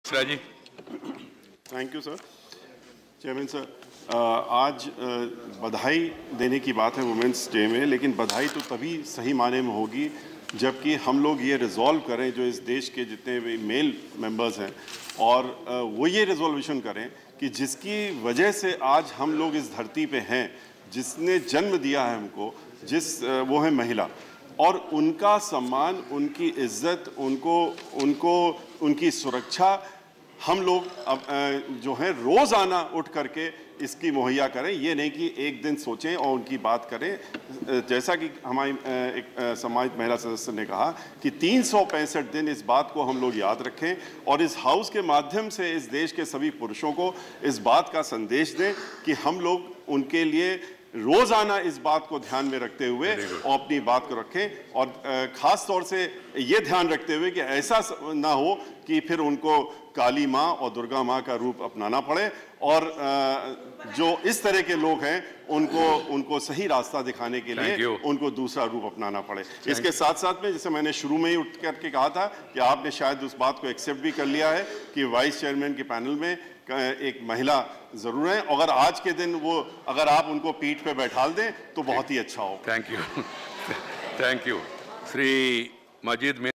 राजी। Thank you sir. Chairman sir, आज बधाई देने की बात है वुमेंस डे में, लेकिन बधाई तो तभी सही माने में होगी जबकि हम लोग ये रिजॉल्व करें, जो इस देश के जितने भी मेल मेंबर्स हैं, और वो ये रिजोल्यूशन करें कि जिसकी वजह से आज हम लोग इस धरती पे हैं, जिसने जन्म दिया है हमको, वो है महिला, और उनका सम्मान, उनकी इज्जत, उनकी सुरक्षा हम लोग अब जो है रोज़ाना उठ करके इसकी मुहैया करें। ये नहीं कि एक दिन सोचें और उनकी बात करें। जैसा कि हमारी एक सम्मानित महिला सदस्य ने कहा कि 365 दिन इस बात को हम लोग याद रखें और इस हाउस के माध्यम से इस देश के सभी पुरुषों को इस बात का संदेश दें कि हम लोग उनके लिए रोज़ाना इस बात को ध्यान में रखते हुए और अपनी बात को रखें, और ख़ास तौर से ये ध्यान रखते हुए कि ऐसा ना हो कि फिर उनको काली माँ और दुर्गा माँ का रूप अपनाना पड़े, और जो इस तरह के लोग हैं उनको सही रास्ता दिखाने के लिए उनको दूसरा रूप अपनाना पड़े। इसके साथ साथ में, जैसे मैंने शुरू में ही उठ करके कहा था कि आपने शायद उस बात को एक्सेप्ट भी कर लिया है कि वाइस चेयरमैन के पैनल में एक महिला जरूर है। अगर आज के दिन अगर आप उनको पीठ पे बैठाल दें तो बहुत ही अच्छा हो। Thank you. Thank you Shri Majeed.